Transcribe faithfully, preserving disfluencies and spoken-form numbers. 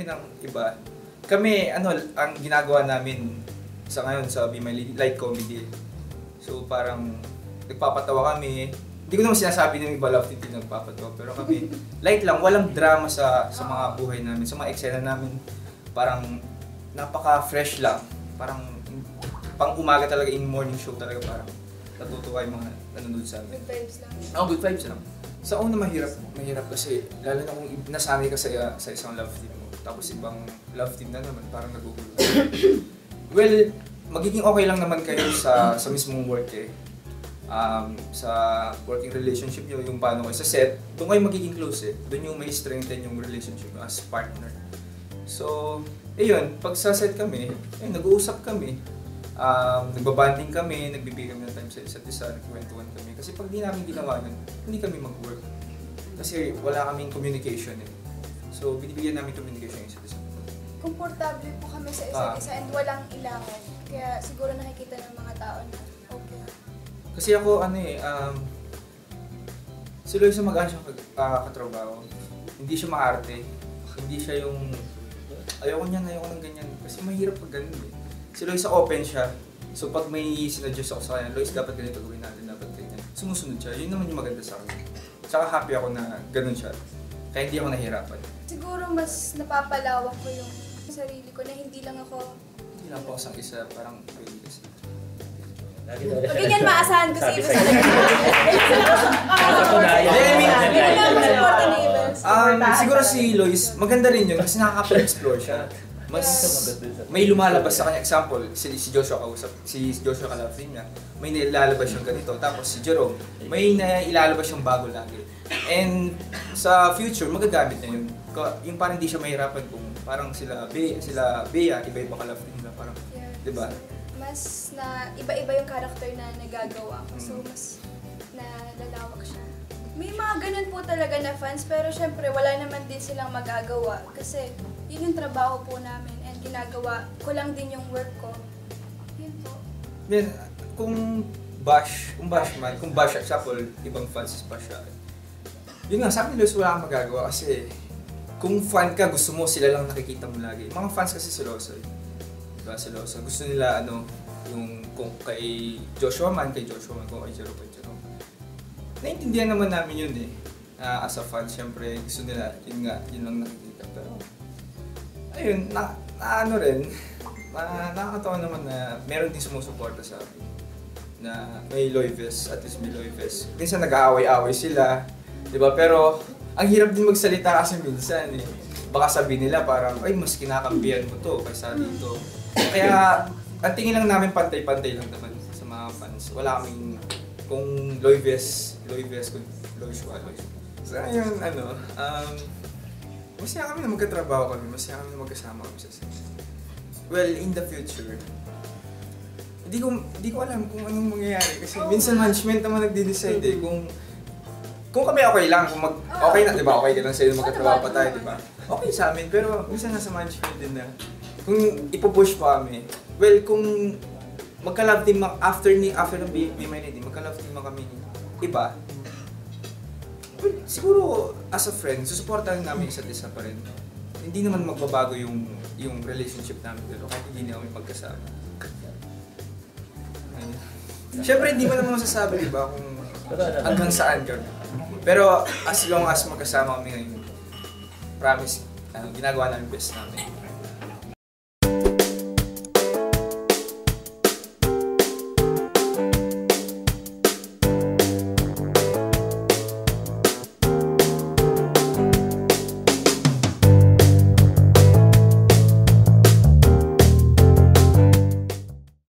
kami ng iba. Kami, ano, ang ginagawa namin sa ngayon sa Be My Light Comedy. So parang nagpapatawa kami. Hindi ko naman sinasabi ng iba Loveteam din nagpapatawa, pero kami light lang, walang drama sa sa mga buhay namin, sa mga eksena namin. Parang napaka-fresh lang. Parang pang umaga talaga, in morning show talaga, parang natutuwa yung mga nanonood sa amin. Good vibes lang. Oo, oh, good vibes lang. Sa una mahirap, mahirap kasi lalo na kung nasanay ka sa, sa isang Loveteam mo, tapos ibang Loveteam na naman, parang nagugulo. Well, magiging okay lang naman kayo sa sa mismong work eh. Um, sa working relationship nyo, yung paano kayo sa set, doon kayo magiging close eh. Doon yung may strengthen yung relationship as partner. So, ayun, pag sa set kami, ayun, nag-uusap kami. Um, nagbabanding kami, nagbibigay kami ng time sa isa't isa, nagkwentuhan kami. Kasi pag di namin ginawa nun, hindi kami mag-work. Kasi wala kaming communication eh. So, binibigyan namin communication yung isa't isa. Komportable po kami sa isa't isa and walang ilangan. Kaya siguro nakikita ng mga tao na okay. Kasi ako, ano eh, um, si Loisa mag-ano siya uh, katrabaho. Hindi siya maarte. Hindi siya yung, ayoko niyan, ayoko ng ganyan. Kasi mahirap pag ganun eh. Si Loisa open siya. So pag may sinuggest ako sa kanya, Lois, dapat ganito gawin natin, dapat ganyan. Sumusunod siya. Yun naman yung maganda sa akin. Tsaka happy ako na ganun siya. Kaya hindi ako nahihirapan. Siguro mas napapalawak ko yung sarili ko na hindi lang ako... Hindi lang po isang isa, parang pwede kasi. Pag ganyan maasahan ko si Yves sa Um, siguro si Lois, maganda rin yun kasi nakaka-explore siya. Mas may lumalabas sa kanya. Example, si, si Joshua kausap, si Joshua ka-Loveteam niya, may nilalabas siyang ganito. Tapos si Jerome, may nailalabas siyang bago lagi. And sa future, magagamit na yun. Yung parang hindi siya mahirapan kung parang sila Bea, sila Bea, iba-iba ka-Loveteam nila, parang, di ba? Mas na iba-iba yung character na nagagawa ko. So mas nalalawak siya. May mga ganun po talaga na fans, pero syempre wala naman din silang magagawa kasi yun yung trabaho po namin and ginagawa ko lang din yung work ko. Yun po. Then, kung bash, kung bash man, kung bash example, ibang fans is bash siya. Yun nga, sa akin Lois, wala kang magagawa kasi kung fan ka, gusto mo, sila lang nakikita mo lagi. Mga fans kasi seloso. Diba, seloso. Gusto nila, ano, yung kung kay Joshua man, kay Joshua man, kung kay Jerome, kay Jerome. Naintindihan naman namin yun eh. Uh, as a fan, syempre, gusto nila, yun nga, yun lang nakikita. Pero, ayun, na, na ano rin, na, nakakatawa naman na meron din sumusuporta sa akin. Na may LoiVes, at least may LoiVes. Minsan nag-aaway-aaway sila, di ba? Pero, ang hirap din magsalita kasi minsan eh. Baka sabihin nila parang, ay, mas kinakampihan mo to kaysa dito. Kaya, ang tingin lang namin pantay-pantay lang naman sa mga fans. Wala kaming, kung LoiVes, LoiVes, kung Loisa, Loisa. So, ayun, ano, um, masaya kami na magkatrabaho kami, masaya kami na magkasama kami sa set. Well, in the future, hindi ko, hindi ko alam kung anong mangyayari kasi oh, minsan management naman nagde-decide eh, kung kung kami okay lang, kung mag, okay na, di ba, okay ka lang sa'yo magkatrabaho pa tayo, di ba? Okay sa amin, pero minsan nasa management din na kung ipupush pa kami, well, kung magka-Loveteam after ni after ng Be My Lady, magka-Loveteam kami iba, well, siguro as a friend, susuportahan namin isa't isa pa rin. Hindi naman magbabago yung yung relationship namin pero kahit hindi na kami magkasama. Siyempre hindi mo naman masasabi, di ba, kung hanggang saan ka. Pero as long as magkasama kami ngayon, promise, uh, ginagawa namin best namin.